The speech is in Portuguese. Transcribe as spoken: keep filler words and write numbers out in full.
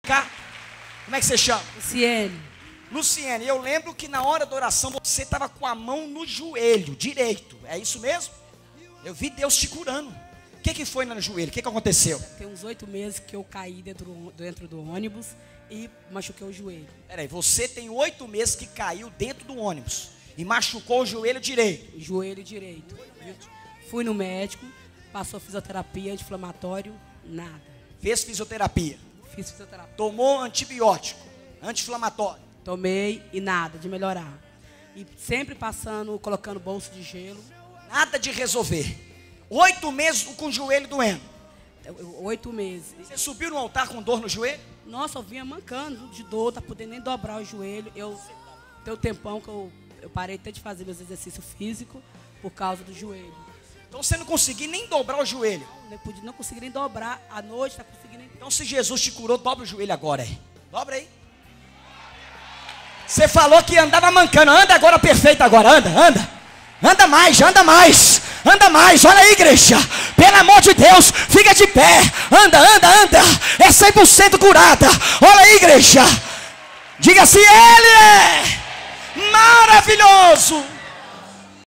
cá. Como é que você chama? Luciene. Luciene, eu lembro que na hora da oração você estava com a mão no joelho direito. É isso mesmo? Eu vi Deus te curando. O que, que foi no joelho? O que, que aconteceu? Tem uns oito meses que eu caí dentro, dentro do ônibus e machuquei o joelho. Peraí, você tem oito meses que caiu dentro do ônibus e machucou o joelho direito. O joelho direito. Fui no médico, passou fisioterapia, anti-inflamatório, nada. Fez fisioterapia. Fiz fisioterapia. Tomou antibiótico, anti-inflamatório. Tomei e nada de melhorar. E sempre passando, colocando bolso de gelo. Nada de resolver. Oito meses com o joelho doendo. Oito meses. Você subiu no altar com dor no joelho? Nossa, eu vinha mancando de dor, tá podendo nem dobrar o joelho. Eu tem um tempão que eu, eu parei até de fazer meus exercícios físicos por causa do joelho. Então você não conseguia nem dobrar o joelho. Não, não, não consegui nem dobrar à noite, tá conseguindo. Então se Jesus te curou, dobra o joelho agora aí. Dobra aí. Você falou que andava mancando, anda agora perfeito agora, anda, anda. Anda mais, anda mais, anda mais, olha aí, igreja. Pelo amor de Deus, fica de pé. Anda, anda, anda. É cem por cento curada. Olha aí, igreja. Diga assim, Ele é maravilhoso.